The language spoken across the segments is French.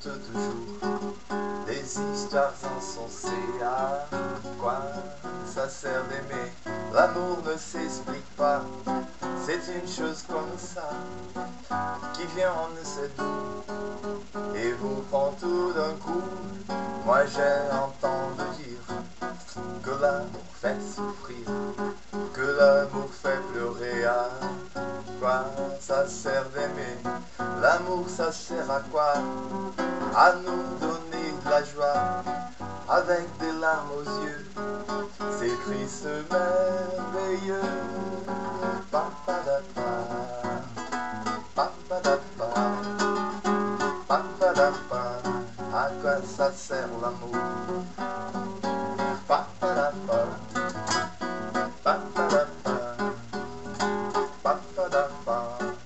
toujours des histoires insensées. À quoi ça sert d'aimer? L'amour ne s'explique pas, c'est une chose comme ça qui vient on ne sait d'où et vous prend tout d'un coup. Moi j'ai entendu dire que l'amour fait souffrir, que l'amour fait pleurer. À quoi ça sert d'aimer? L'amour ça sert à quoi? À nous donner de la joie avec des larmes aux yeux. C'est triste merveilleux. Papadapa, papadapa, papadapa. À quoi ça sert l'amour? Papadapa, papadapa, papadapa.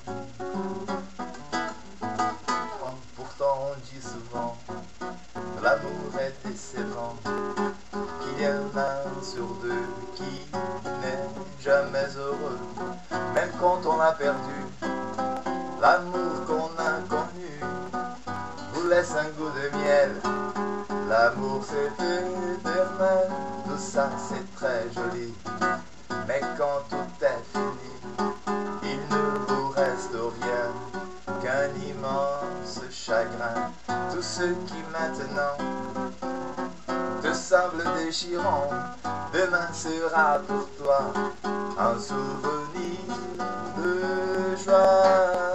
Pourtant on dit souvent l'amour est décevant, qu'il y en a un sur deux qui n'est jamais heureux. Même quand on a perdu, l'amour qu'on a connu vous laisse un goût de miel. L'amour c'est éternel, tout ça c'est très joli. Mais quand tout est fini, il ne vous reste rien qu'un immense chagrin. Tout ce qui maintenant te semble déchirant, demain sera pour toi un souvenir de joie.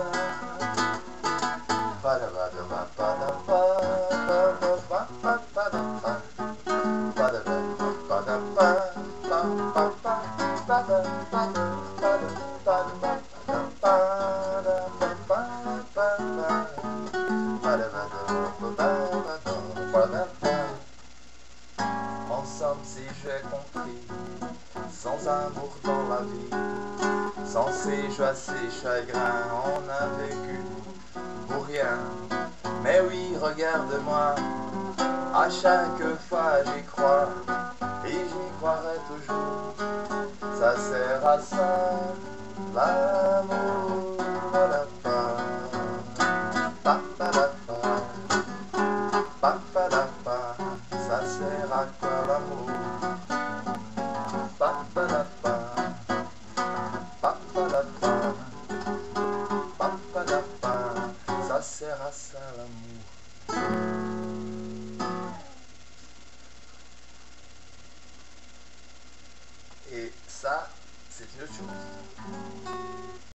Ensemble si j'ai compris, sans amour dans la vie, sans ces joies, ces chagrins, on a vécu pour rien. Mais oui, regarde-moi, à chaque fois j'y crois, et j'y croirai toujours. Ça sert à ça, l'amour. Papadapa, ça sert à quoi l'amour? Papadapa, papadapa, papadapa, ça sert à ça l'amour. Et ça, c'est une autre chose.